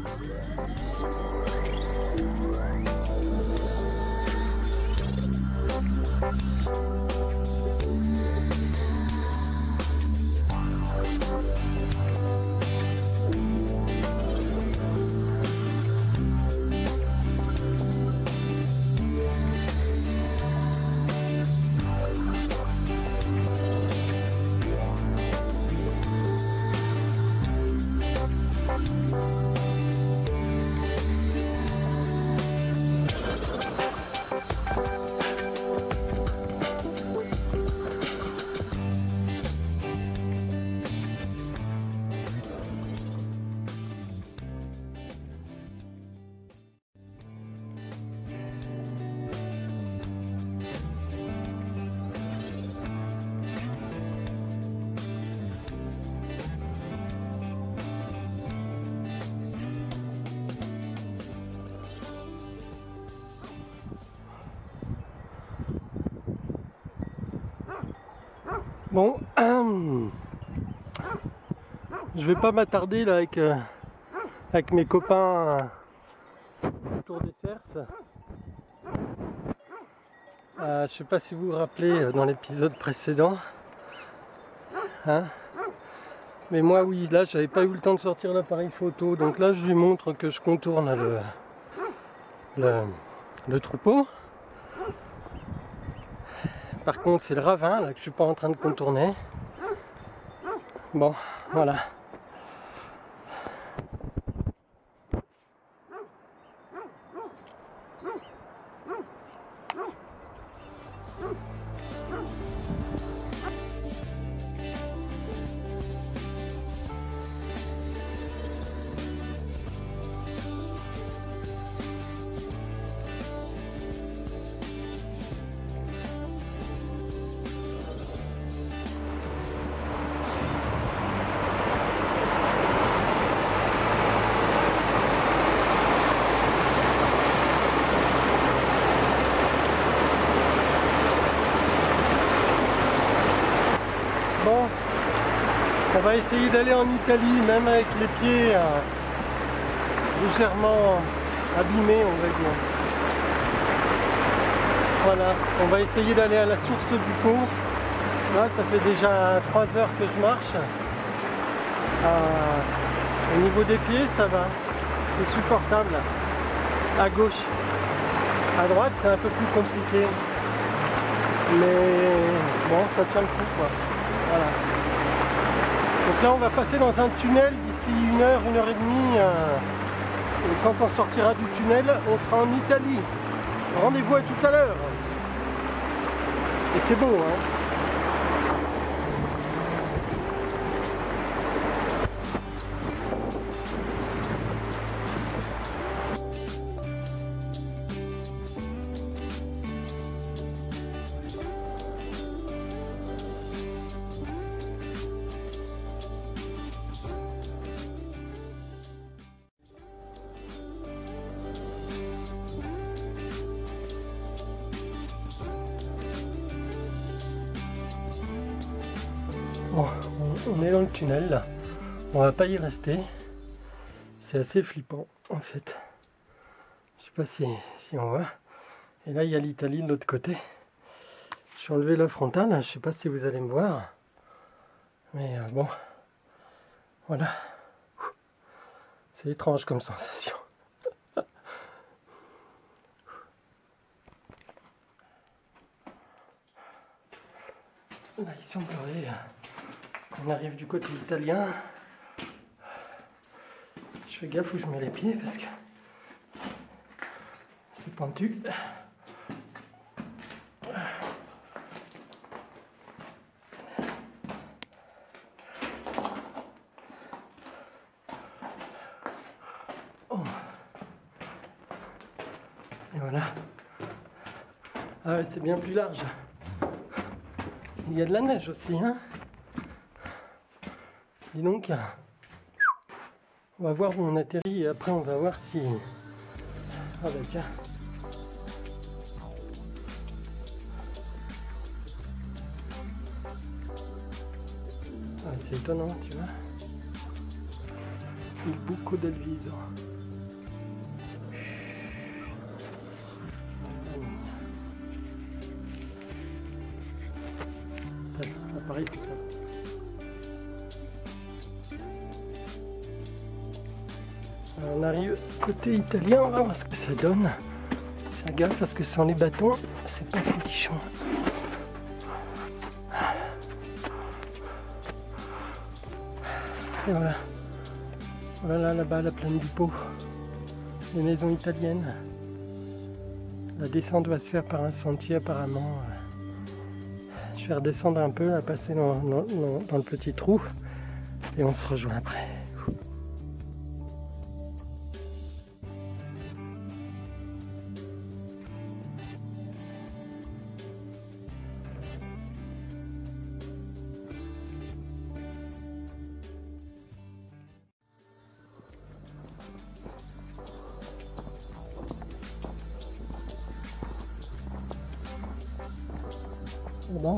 Bon, je vais pas m'attarder là avec mes copains autour des cerces. Je sais pas si vous vous rappelez dans l'épisode précédent, hein, mais moi oui, là j'avais pas eu le temps de sortir l'appareil photo, donc là je lui montre que je contourne le troupeau. Par contre c'est le ravin là que je suis pas en train de contourner. Bon, voilà. Bon, on va essayer d'aller en Italie, même avec les pieds légèrement abîmés, on va dire. Voilà, on va essayer d'aller à la source du Pô. Là, ça fait déjà 3 heures que je marche. Au niveau des pieds, ça va, c'est supportable. À gauche, à droite, c'est un peu plus compliqué. Mais bon, ça tient le coup, quoi. Voilà. Donc là on va passer dans un tunnel d'ici 1 heure, 1 heure et demie. Et quand on sortira du tunnel, on sera en Italie. Rendez-vous à tout à l'heure. Et c'est beau, hein. Bon, on est dans le tunnel là, on va pas y rester, c'est assez flippant en fait, je sais pas si on voit, et là il y a l'Italie de l'autre côté, je suis enlevé la frontale, je sais pas si vous allez me voir, mais bon, voilà, c'est étrange comme sensation. Là il semblerait qu'on arrive du côté italien. Je fais gaffe où je mets les pieds parce que c'est pentu. Oh. Et voilà. Ah ouais, c'est bien plus large. Il y a de la neige aussi, hein. Dis donc, on va voir où on atterrit et après on va voir si... Ah bah tiens. Ah, c'est étonnant, tu vois. Il buco del viso. Pareil, c'est ça. Alors, on arrive côté italien, on va voir ce que ça donne. Faire gaffe parce que sans les bâtons, c'est pas folichon. Et voilà. Voilà là-bas la plaine du Pô. Les maisons italiennes. La descente va se faire par un sentier apparemment. Je vais redescendre un peu, à passer dans le petit trou et on se rejoint après. Là-bas,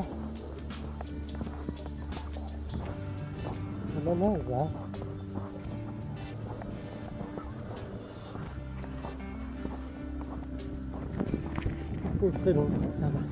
là. C'est très long, ça va.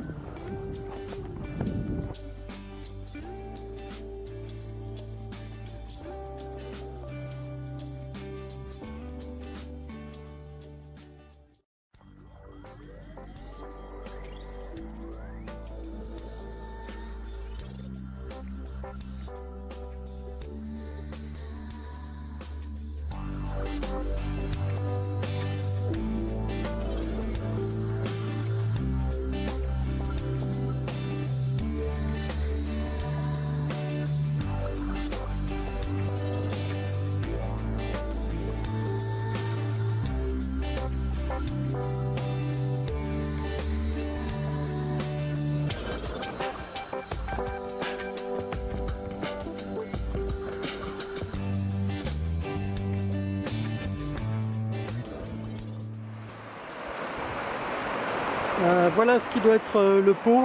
Voilà ce qui doit être le Pô.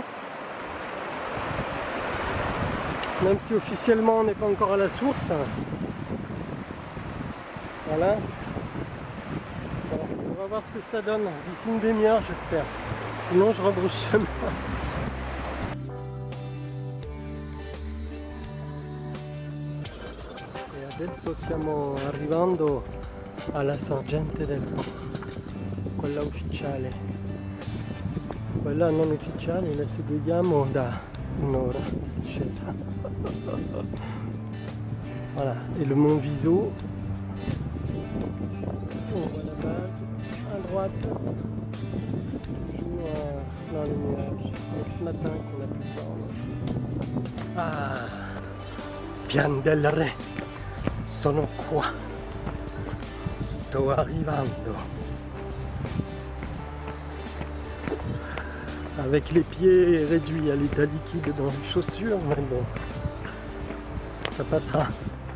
Même si officiellement on n'est pas encore à la source. Voilà. Bon, on va voir ce que ça donne d'ici une demi-heure, j'espère. Sinon je rebrousse chemin. E adesso stiamo arrivando alla sorgente del Po, quella ufficiale. Quella non ufficiale la seguiamo da un'ora scesa. Voilà, et le mont Viso. On voit la base à droite, toujours dans les nuages, avec ce matin qu'on a pu voir. Ah, Pian del Re, sono qua, sto arrivando. Avec les pieds réduits à l'état liquide dans les chaussures, mais bon, ça passera.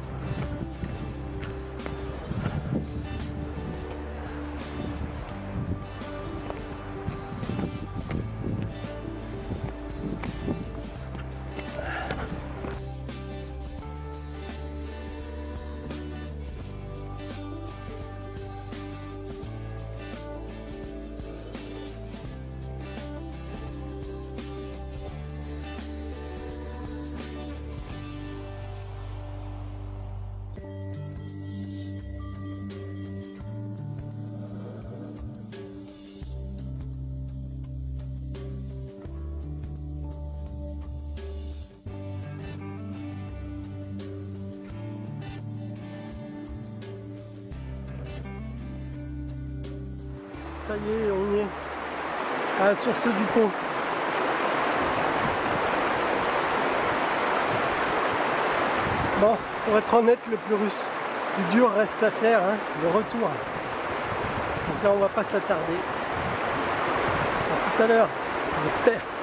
Ça y est, on y est, à la source du Pô. Bon, pour être honnête, le plus dur reste à faire, hein, le retour. Donc là, on va pas s'attarder. À tout à l'heure, j'espère.